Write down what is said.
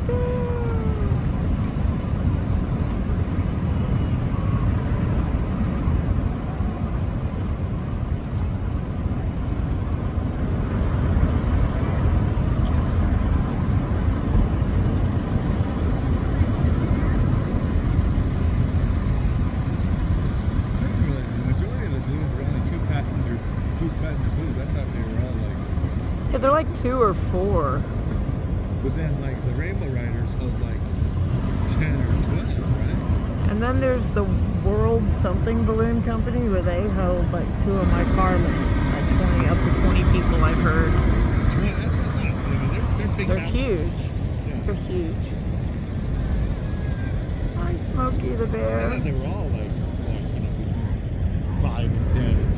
right there. Yeah, they're like 2 or 4. But then, like, the Rainbow Riders hold like 10 or 12, right? And then there's the World Something Balloon Company where they hold like 2 of my car limits, like 20, up to 20 people I've heard. 20, that's not bad. I mean, they're They're huge. Yeah. They're huge. Hi, Smokey the I Bear. thought they were all like, you know, between 5 and 10.